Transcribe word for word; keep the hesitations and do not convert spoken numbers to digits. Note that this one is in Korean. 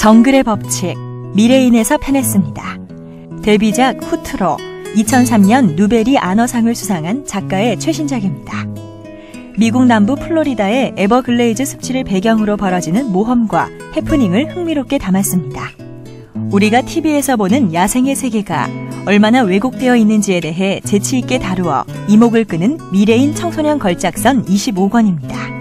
정글의 법칙, 미래인에서 펴냈습니다. 데뷔작 후트로, 이천삼 년 누베리 아너상을 수상한 작가의 최신작입니다. 미국 남부 플로리다의 에버글레이즈 습지를 배경으로 벌어지는 모험과 해프닝을 흥미롭게 담았습니다. 우리가 티비에서 보는 야생의 세계가 얼마나 왜곡되어 있는지에 대해 재치 있게 다루어 이목을 끄는 미래인 청소년 걸작선 이십오 권입니다.